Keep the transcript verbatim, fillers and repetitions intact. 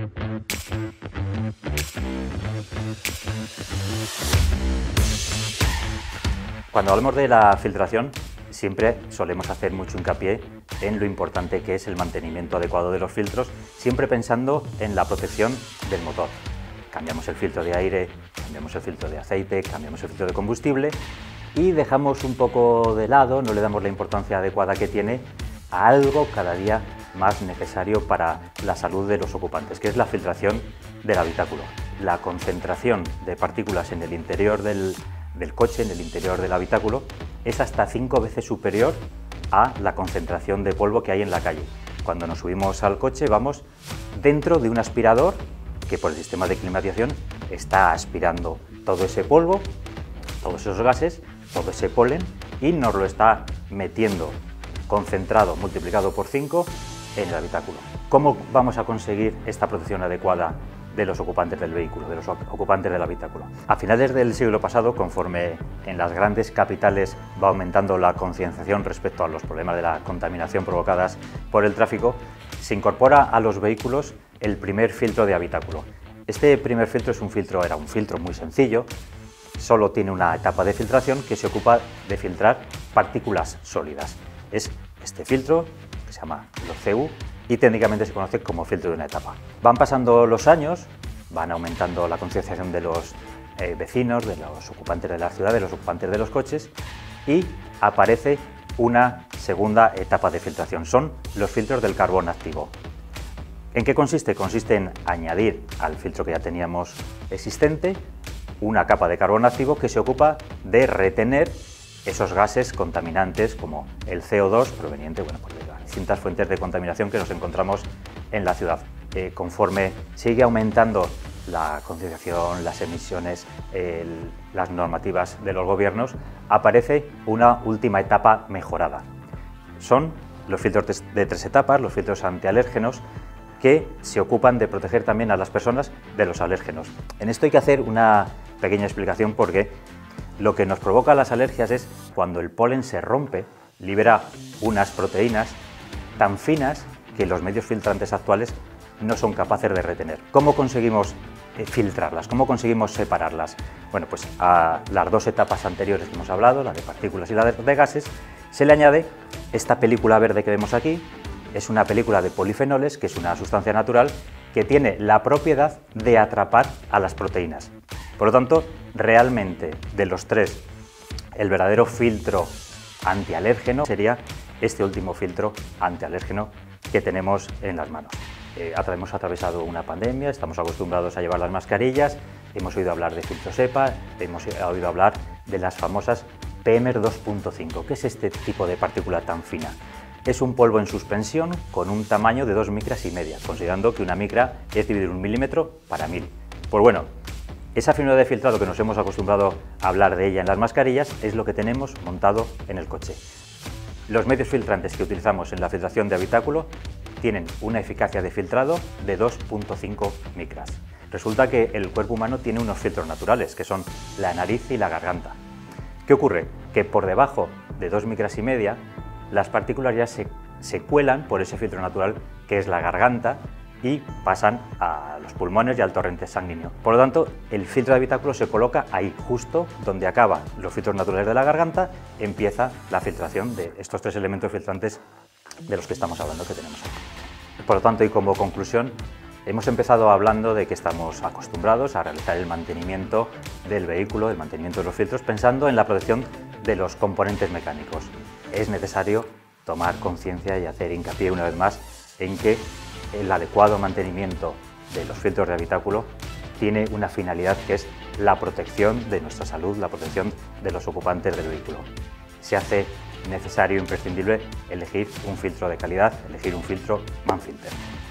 Cuando hablamos de la filtración, siempre solemos hacer mucho hincapié en lo importante que es el mantenimiento adecuado de los filtros, siempre pensando en la protección del motor. Cambiamos el filtro de aire, cambiamos el filtro de aceite, cambiamos el filtro de combustible y dejamos un poco de lado, no le damos la importancia adecuada que tiene a algo cada día más necesario para la salud de los ocupantes, que es la filtración del habitáculo. La concentración de partículas en el interior del, del coche, en el interior del habitáculo, es hasta cinco veces superior a la concentración de polvo que hay en la calle. Cuando nos subimos al coche vamos dentro de un aspirador que por el sistema de climatización está aspirando todo ese polvo, todos esos gases, todo ese polen y nos lo está metiendo concentrado, multiplicado por cinco en el habitáculo. ¿Cómo vamos a conseguir esta protección adecuada de los ocupantes del vehículo, de los ocupantes del habitáculo? A finales del siglo pasado, conforme en las grandes capitales va aumentando la concienciación respecto a los problemas de la contaminación provocadas por el tráfico, se incorpora a los vehículos el primer filtro de habitáculo. Este primer filtro es un filtro, era un filtro muy sencillo, solo tiene una etapa de filtración que se ocupa de filtrar partículas sólidas. Es este filtro, que se llama L O C U, y técnicamente se conoce como filtro de una etapa. Van pasando los años, van aumentando la concienciación de los eh, vecinos, de los ocupantes de la ciudad, de los ocupantes de los coches, y aparece una segunda etapa de filtración. Son los filtros del carbón activo. ¿En qué consiste? Consiste en añadir al filtro que ya teníamos existente una capa de carbón activo que se ocupa de retener esos gases contaminantes como el C O dos proveniente bueno, pues de las distintas fuentes de contaminación que nos encontramos en la ciudad. Eh, conforme sigue aumentando la concienciación, las emisiones, el, las normativas de los gobiernos, aparece una última etapa mejorada. Son los filtros de tres etapas, los filtros antialérgenos, que se ocupan de proteger también a las personas de los alérgenos. En esto hay que hacer una pequeña explicación porque lo que nos provoca las alergias es cuando el polen se rompe, libera unas proteínas tan finas que los medios filtrantes actuales no son capaces de retener. ¿Cómo conseguimos filtrarlas? ¿Cómo conseguimos separarlas? Bueno, pues a las dos etapas anteriores que hemos hablado, la de partículas y la de gases, se le añade esta película verde que vemos aquí. Es una película de polifenoles, que es una sustancia natural que tiene la propiedad de atrapar a las proteínas. Por lo tanto, realmente de los tres, el verdadero filtro antialérgeno sería este último filtro antialérgeno que tenemos en las manos. Eh, hemos atravesado una pandemia, estamos acostumbrados a llevar las mascarillas, hemos oído hablar de filtros EPA, hemos oído hablar de las famosas P M dos punto cinco. ¿Qué es este tipo de partícula tan fina? Es un polvo en suspensión con un tamaño de dos micras y media, considerando que una micra es dividir un milímetro para mil. Pues bueno, esa finura de filtrado que nos hemos acostumbrado a hablar de ella en las mascarillas es lo que tenemos montado en el coche. Los medios filtrantes que utilizamos en la filtración de habitáculo tienen una eficacia de filtrado de dos punto cinco micras. Resulta que el cuerpo humano tiene unos filtros naturales, que son la nariz y la garganta. ¿Qué ocurre? Que por debajo de dos micras y media, las partículas ya se, se cuelan por ese filtro natural que es la garganta y pasan a los pulmones y al torrente sanguíneo. Por lo tanto, el filtro de habitáculo se coloca ahí, justo donde acaban los filtros naturales de la garganta, empieza la filtración de estos tres elementos filtrantes de los que estamos hablando que tenemos aquí. Por lo tanto, y como conclusión, hemos empezado hablando de que estamos acostumbrados a realizar el mantenimiento del vehículo, el mantenimiento de los filtros, pensando en la protección de los componentes mecánicos. Es necesario tomar conciencia y hacer hincapié una vez más en que el adecuado mantenimiento de los filtros de habitáculo tiene una finalidad que es la protección de nuestra salud, la protección de los ocupantes del vehículo. Se hace necesario e imprescindible elegir un filtro de calidad, elegir un filtro Manfilter.